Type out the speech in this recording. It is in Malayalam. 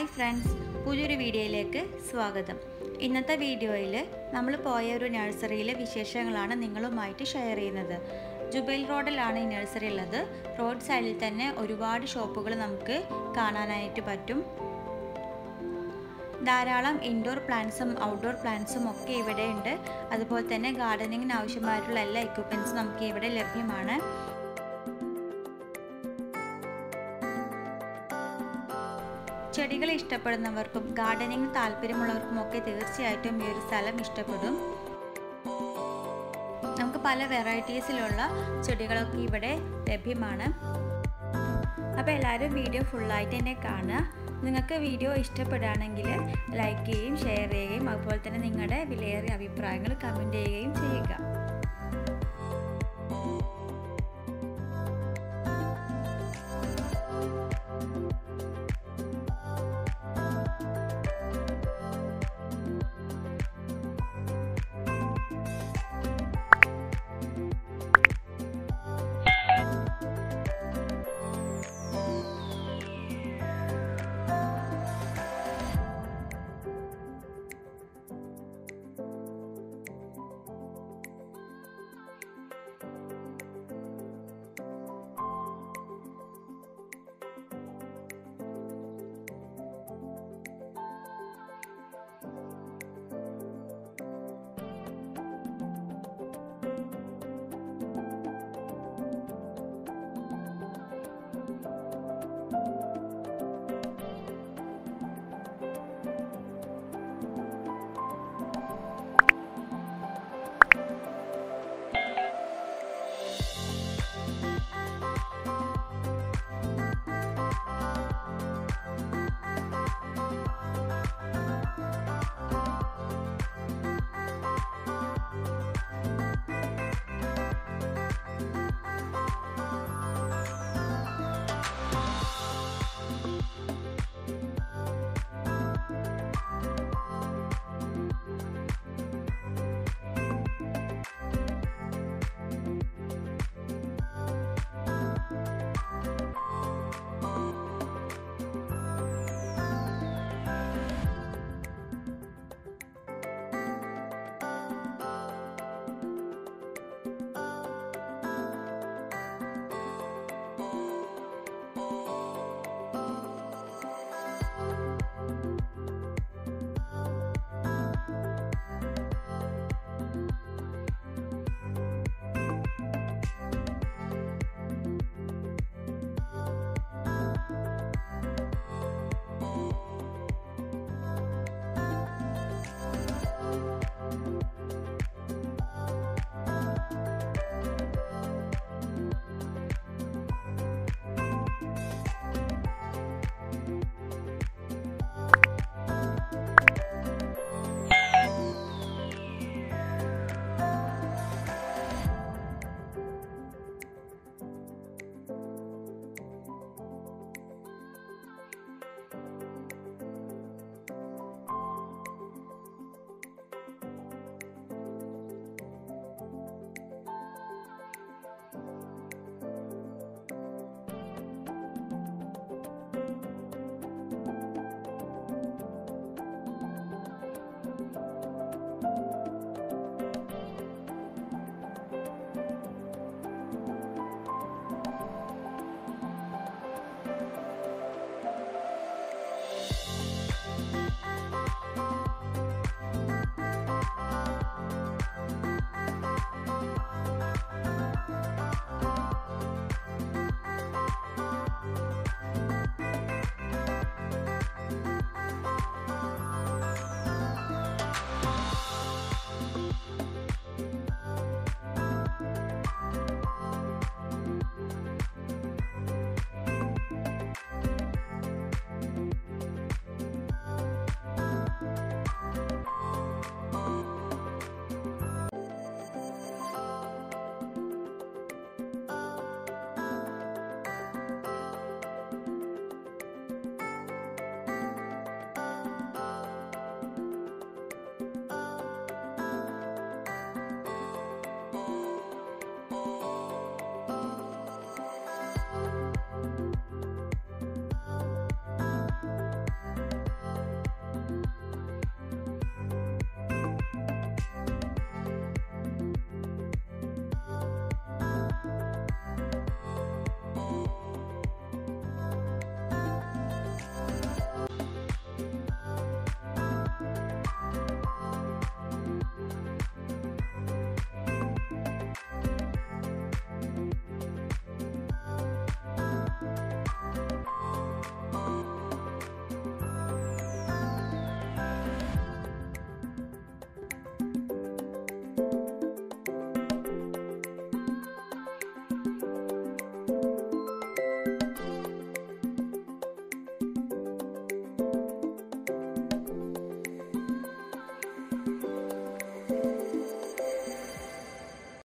ഹായ് ഫ്രണ്ട്സ്, പുതിയൊരു വീഡിയോയിലേക്ക് സ്വാഗതം. ഇന്നത്തെ വീഡിയോയിൽ നമ്മൾ പോയ ഒരു നഴ്സറിയിലെ വിശേഷങ്ങളാണ് നിങ്ങളുമായിട്ട് ഷെയർ ചെയ്യുന്നത്. ജുബൈൽ റോഡിലാണ് ഈ നഴ്സറി ഉള്ളത്. റോഡ് സൈഡിൽ തന്നെ ഒരുപാട് ഷോപ്പുകൾ നമുക്ക് കാണാനായിട്ട് പറ്റും. ധാരാളം ഇൻഡോർ പ്ലാന്റ്സും ഔട്ട്ഡോർ പ്ലാന്റ്സും ഒക്കെ ഇവിടെ ഉണ്ട്. അതുപോലെ തന്നെ ഗാർഡനിങ്ങിന് ആവശ്യമായിട്ടുള്ള എല്ലാ എക്യുപ്മെൻറ്റ്സും നമുക്ക് ഇവിടെ ലഭ്യമാണ്. ചെടികൾ ഇഷ്ടപ്പെടുന്നവർക്കും ഗാർഡനിങ് താല്പര്യമുള്ളവർക്കും ഒക്കെ തീർച്ചയായിട്ടും ഈ ഒരു സ്ഥലം ഇഷ്ടപ്പെടും. നമുക്ക് പല വെറൈറ്റീസിലുള്ള ചെടികളൊക്കെ ഇവിടെ ലഭ്യമാണ്. അപ്പോൾ എല്ലാവരും വീഡിയോ ഫുള്ളായിട്ട് തന്നെ കാണുക. നിങ്ങൾക്ക് വീഡിയോ ഇഷ്ടപ്പെടുകയാണെങ്കിൽ ലൈക്ക് ചെയ്യുകയും ഷെയർ ചെയ്യുകയും അതുപോലെ തന്നെ നിങ്ങളുടെ വിലയേറിയ അഭിപ്രായങ്ങൾ കമൻറ്റ് ചെയ്യുകയും ചെയ്യുക.